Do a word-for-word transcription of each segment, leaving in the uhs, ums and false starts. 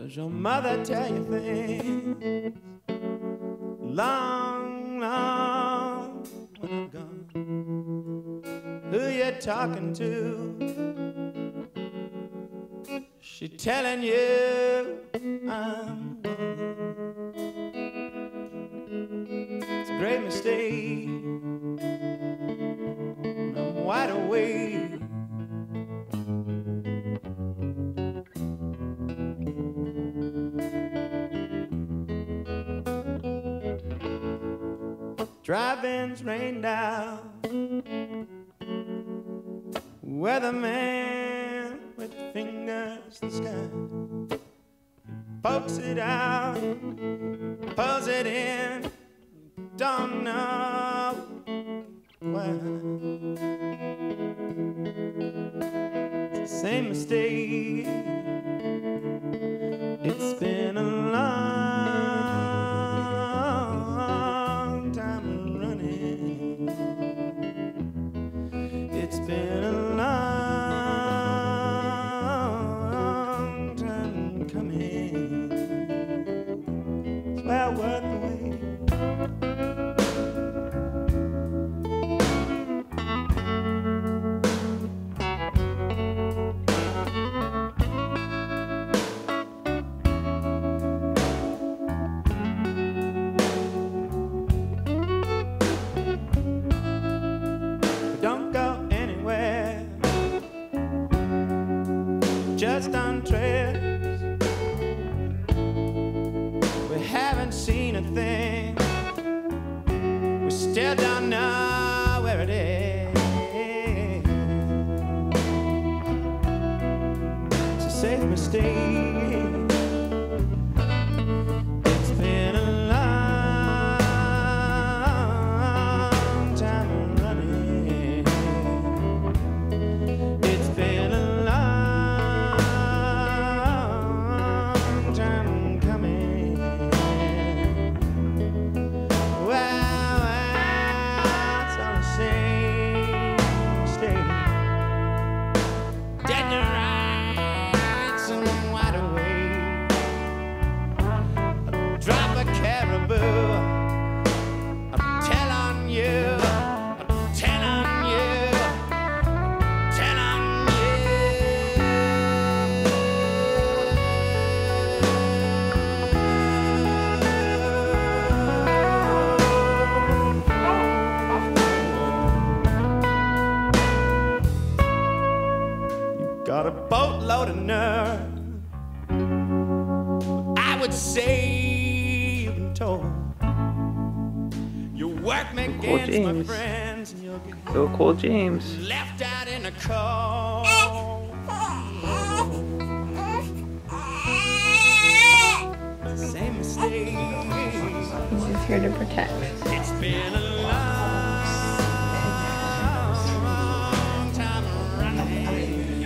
Does your mother tell you things long, long when I'm gone? Who you talking to? She telling you I'm gone. It's a great mistake. I'm wide awake. Drive-ins rain down. Weatherman with fingers in the sky. He pokes it out, pulls it in, don't know why. It's the same mistake. It's been a long time running. It's been a long time coming. It's well worth the wait. Don't go anywhere, just on trips. We haven't seen a thing, we still don't know where it is. It's a safe mistake. It's been a long time running. It's been a long time coming. Well, well, it's all the same mistake. Dead to rights and wide awake. I'll drop a caribou. I'll tell on you. I'll tell on you. Tell on you. Got a boatload of nerve. I would say you can told. You work me Cool against my James. friends and you'll get So cool, James. left out in the cold. Same mistake. He's just here to protect. It's been a long time running.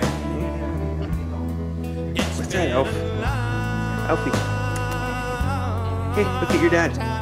It's What's that, been Elf? a long Alfie. Hey, look at your dad.